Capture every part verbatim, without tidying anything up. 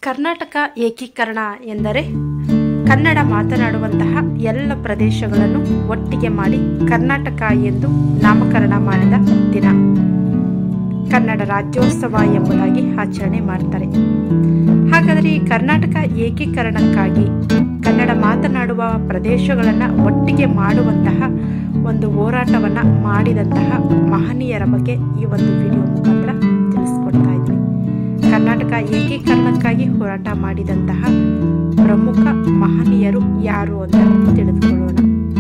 ಕರ್ನಾಟಕ ಏಕೀಕರಣ ಎಂದರೆ ಕನ್ನಡ ಮಾತನಾಡುವಂತಹ ಎಲ್ಲ ಪ್ರದೇಶಗಳನ್ನು ಒಟ್ಟಿಗೆ ಮಾಡಿ ಕರ್ನಾಟಕ ಎಂದು ನಾಮಕರಣ ಮಾಡಿದ ದಿನ. ಕನ್ನಡ ರಾಜ್ಯೋತ್ಸವ ಎಂಬುದಾಗಿ ಆಚರಣೆ ಮಾಡ್ತಾರೆ. ಹಾಗಾದರೆ ಈ ಕರ್ನಾಟಕ ಏಕೀಕರಣಕ್ಕಾಗಿ ಕನ್ನಡ ಮಾತನಾಡುವ ಪ್ರದೇಶಗಳನ್ನು ಒಟ್ಟಿಗೆ ಮಾಡುವಂತಹ ಒಂದು ಹೋರಾಟವನ್ನು ಮಾಡಿದಂತಹ ಮಹನೀಯರ ಬಗ್ಗೆ ಈ ಒಂದು ವಿಡಿಯೋ ಮುಖಾಂತರ ತಿಳಿಸ್ಕೊಡ್ತಾ ಇದ್ದೀನಿ. ಕರ್ನಾಟಕ ಏಕೀಕರಣಕ್ಕಾಗಿ ಹೋರಾಟ ಮಾಡಿದಂತಹ ಪ್ರಮುಖ ಮಹನೀಯರು ಯಾರು ಅಂತ ತಿಳಿದುಕೊಳ್ಳೋಣ.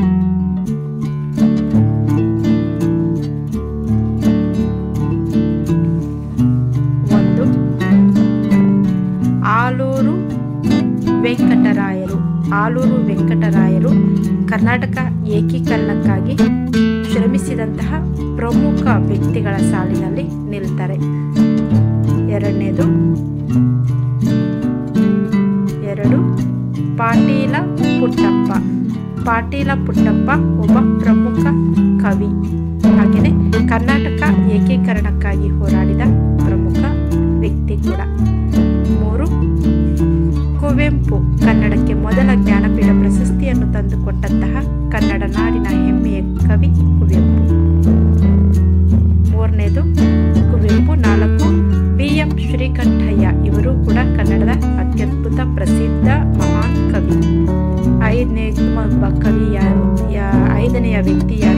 ಒಂದು, ಆಲೂರು ವೆಂಕಟರಾಯರು. ಆಲೂರು ವೆಂಕಟರಾಯರು ಕರ್ನಾಟಕ ಏಕೀಕರಣಕ್ಕಾಗಿ ಶ್ರಮಿಸಿದಂತಹ ಪ್ರಮುಖ ವ್ಯಕ್ತಿಗಳ ಸಾಲಿನಲ್ಲಿ ನಿಲ್ತಾರೆ. ಎರಡನೇದು ಎರಡು ಪಾಟೀಲ ಪುಟ್ಟಪ್ಪ. ಪಾಟೀಲ ಪುಟ್ಟಪ್ಪ ಒಬ್ಬ ಪ್ರಮುಖ ಕವಿ, ಹಾಗೆಯೇ ಕರ್ನಾಟಕ ಏಕೀಕರಣಕ್ಕಾಗಿ ಹೋರಾಡಿದ ಪ್ರಮುಖ ವ್ಯಕ್ತಿ ಕೂಡ. ಮೂರು, ಕುವೆಂಪು. ಕನ್ನಡಕ್ಕೆ ಮೊದಲ ಜ್ಞಾನಪೀಠ ಪ್ರಶಸ್ತಿಯನ್ನು ತಂದುಕೊಟ್ಟಂತಹ ಕನ್ನಡ ನಾಡಿನ ಹೆಮ್ಮೆಯ ಕವಿ ಕುವೆಂಪು. ಮೂರನೇದು ಕುವೆಂಪು. ನಾಲ್ಕು, ಬಿ ಎಂ ಶ್ರೀಕಂಠಯ್ಯ. ಇವರು ಕೂಡ ಕನ್ನಡದ ಅತ್ಯದ್ಭುತ ಪ್ರಸಿದ್ಧ ಮಹಾನ್ ಕವಿ. ಐದನೇ ಒಬ್ಬ ಕವಿ ಯಾರು, ಐದನೆಯ ವ್ಯಕ್ತಿ ಯಾರು